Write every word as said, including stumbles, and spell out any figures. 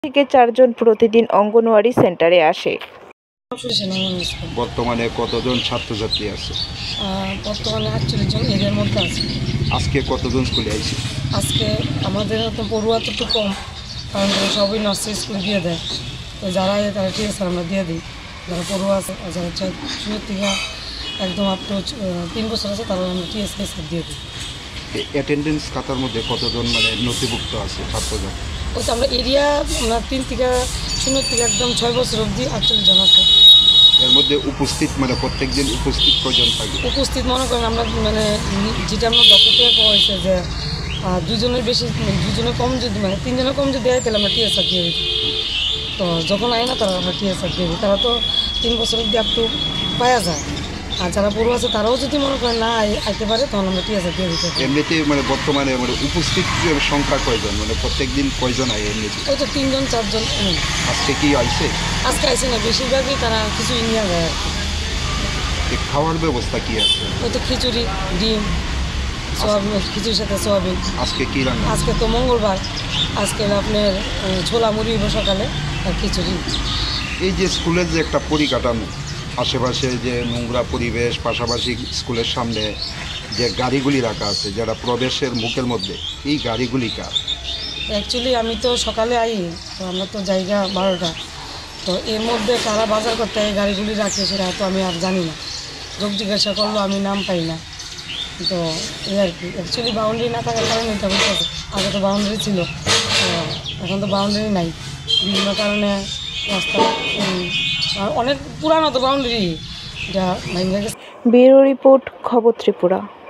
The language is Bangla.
থেকে চারজন প্রতিদিন অঙ্গনওয়াড়ি সেন্টারে আসে। বর্তমানে কতজন ছাত্রছাত্রী আছে? বর্তমানে আটচল্লিশ জন এদের মধ্যে আছে। আজকে কতজন স্কুলে আইছে? আজকে আমাদের তো পড়ুয়া তো একটু কম, কারণ সবই নার্সারি স্কুলে দিয়ে দেয়। তো যারা তারা ঠিক আছে আমরা দিয়ে দিই, যারা পড়ুয়া আছে আর যারা শুরুর থেকে একদম আপ টু তিন বছর আছে তারা আমরা টিএসকে দিয়ে দিই। অ্যাটেন্ডেন্স খাতার মধ্যে কতজন মানে নথিভুক্ত আছে ছাত্রজন? ওই তো আমরা এরিয়া আমরা তিন থেকে শূন্য থেকে একদম ছয় বছর অবধি আটচল্লিশ জন আছে। এর মধ্যে উপস্থিত মানে প্রত্যেক দিন উপস্থিত কজন থাকে? উপস্থিত মনে করেন আমরা মানে যেটা আমরা ডক্টর থেকে কোয়া হয়েছে যে দুজনের বেশি দুজনের কম যদি মানে তিনজনের কম যদি দেয় তাহলে আমরা টিএসআর দিয়ে দিই। তো যখন আয় না তারা আমরা টিএসআর দিয়ে দিই। তারা তো তিন বছর অবধি একটু পাওয়া যায়, আর যারা পড়ুয়া আছে তারাও যদি মনে করেন না আইতে পারে তখন আমরা টিএসআর দিয়ে দিতে। এমনিতে মানে বর্তমানে মানে উপস্থিত সংখ্যা কয়জন, মানে প্রত্যেক দিন কয়জন আয় এমনিতে? ওই তো তিনজন চারজন। আজকে কি আইছে? আজকে আইসে না, বেশিরভাগই তারা কিছু নিয়ে যায় আর কি। খাওয়ার ব্যবস্থা কি আছে? ওই তো খিচুড়ি, ডিম, সোয়াবিন, খিচুড়ির সাথে সোয়াবিন। আজকে কি রান্না? আজকে তো মঙ্গলবার, আজকে আপনার ছোলা মুড়ি সকালে আর খিচুড়ি। এই যে স্কুলের যে একটা পরিকাঠামো, আশেপাশে যে নোংরা পরিবেশ, পাশাপাশি স্কুলের সামনে যে গাড়িগুলি রাখা আছে যারা প্রবেশের মুখের মধ্যে, এই গাড়িগুলি কার? অ্যাকচুয়ালি আমি তো সকালে আই, তো আমরা তো জায়গা বারোটা, তো এর মধ্যে কারা বাজার করতে এই গাড়িগুলি রাখে সেটা তো আমি আর জানি না। যোগ জিজ্ঞাসা করলো আমি নাম পাই না। তো এই আর কি, অ্যাকচুয়ালি বাউন্ডারি না থাকার কারণে এটা হচ্ছে। আগে তো বাউন্ডারি ছিল, তো এখন তো বাউন্ডারি নাই বিভিন্ন কারণে। রাস্তা অনেক পুরানো তো বাউন্ডারি, এটা ব্যুরো রিপোর্ট, খবর ত্রিপুরা।